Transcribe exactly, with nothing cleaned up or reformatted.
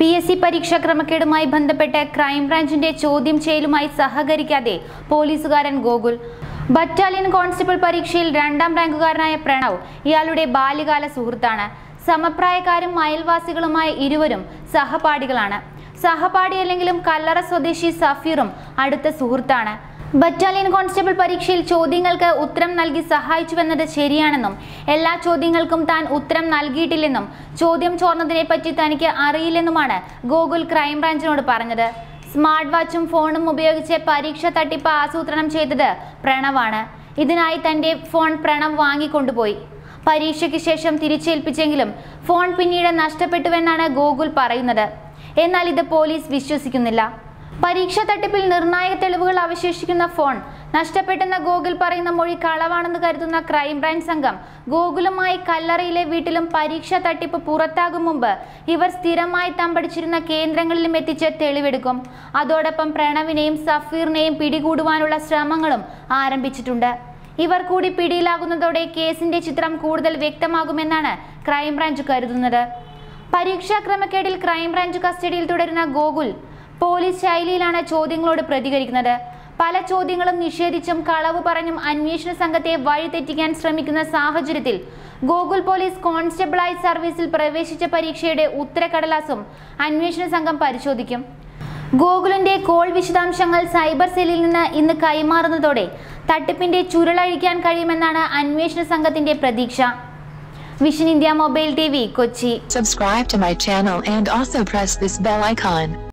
P S C പരീക്ഷാ ക്രമക്കേടുമായി ബന്ധപ്പെട്ട് ക്രൈംബ്രാഞ്ചിന്റെ ചോദ്യം ചെയ്യലുമായി സഹകരിക്കാതെ പോലീസുകാരൻ ഗോകുൽ. ബറ്റാലിയൻ കോൺസ്റ്റബിൾ പരീക്ഷയിൽ രണ്ടാം റാങ്കുകാരനായ പ്രണവ് ഇയാളുടെ ബാല്യകാല സുഹൃത്താണ്. സമപ്രായക്കാരും അയൽവാസികളുമായ ഇരുവരും സഹപാഠികളാണ്. സഹപാഠിയല്ലെങ്കിലും കല്ലറ സ്വദേശി സഫീറും അടുത്ത സുഹൃത്താണ്. ബറ്റാലിയൻ കോൺസ്റ്റബിൾ പരീക്ഷയിൽ ചോദ്യങ്ങൾക്ക് ഉത്തരം നൽകി സഹായിച്ചുവെന്നത് ശരിയാണെന്നും എല്ലാ ചോദ്യങ്ങൾക്കും താൻ ഉത്തരം നൽകിയിട്ടില്ലെന്നും ചോദ്യം ചോർന്നതിനെ പറ്റി തനിക്ക് അറിയില്ലെന്നുമാണ് ഗോകുൽ ക്രൈംബ്രാഞ്ചിനോട് പറഞ്ഞത്. സ്മാർട്ട് വാച്ചും ഫോണും ഉപയോഗിച്ച് പരീക്ഷ തട്ടിപ്പ് ആസൂത്രണം ചെയ്തത് പ്രണവാണ്. ഇതിനായി തന്റെ ഫോൺ പ്രണവ് വാങ്ങിക്കൊണ്ടുപോയി. പരീക്ഷയ്ക്ക് ശേഷം തിരിച്ചേൽപ്പിച്ചെങ്കിലും ഫോൺ പിന്നീട് നഷ്ടപ്പെട്ടുവെന്നാണ് ഗോകുൽ പറയുന്നത്. എന്നാൽ ഇത് പോലീസ് വിശ്വസിക്കുന്നില്ല. പരീക്ഷാ തട്ടിപ്പിൽ നിർണായക തെളിവുകൾ അവശേഷിക്കുന്ന ഫോൺ നഷ്ടപ്പെട്ടെന്ന ഗോകുൽ പറയുന്ന മൊഴി കളവാണെന്ന് കരുതുന്ന ക്രൈംബ്രാഞ്ച് സംഘം ഗോകുലുമായി കല്ലറയിലെ വീട്ടിലും പരീക്ഷാ തട്ടിപ്പ് പുറത്താകും മുമ്പ് ഇവർ സ്ഥിരമായി തമ്പടിച്ചിരുന്ന കേന്ദ്രങ്ങളിലും എത്തിച്ച് തെളിവെടുക്കും. അതോടൊപ്പം പ്രണവിനെയും സഫീറിനെയും പിടികൂടുവാനുള്ള ശ്രമങ്ങളും ആരംഭിച്ചിട്ടുണ്ട്. ഇവർ കൂടി പിടിയിലാകുന്നതോടെ കേസിന്റെ ചിത്രം കൂടുതൽ വ്യക്തമാകുമെന്നാണ് ക്രൈംബ്രാഞ്ച് കരുതുന്നത്. പരീക്ഷാ ക്രമക്കേടിൽ ക്രൈംബ്രാഞ്ച് കസ്റ്റഡിയിൽ തുടരുന്ന ഗോകുൽ പോലീസ് ശൈലിയിലാണ് ചോദ്യങ്ങളോട് പ്രതികരിക്കുന്നത്. പല ചോദ്യങ്ങളും നിഷേധിച്ചും കളവ് പറഞ്ഞും അന്വേഷണ സംഘത്തെ വഴിതെറ്റിക്കാൻ ശ്രമിക്കുന്ന സാഹചര്യത്തിൽ ഗോകുൽ പോലീസ് കോൺസ്റ്റബിളായി സർവീസിൽ പ്രവേശിച്ച പരീക്ഷയുടെ ഉത്തരക്കടലാസും അന്വേഷണ സംഘം പരിശോധിക്കും. ഗോകുലിന്റെ കോൾ വിശദാംശങ്ങൾ സൈബർ സെല്ലിൽ നിന്ന് ഇന്ന് കൈമാറുന്നതോടെ തട്ടിപ്പിന്റെ ചുരുളഴിക്കാൻ കഴിയുമെന്നാണ് അന്വേഷണ സംഘത്തിന്റെ പ്രതീക്ഷ. Vision India mobile T V, Kochi. Subscribe to my channel and also press this bell icon.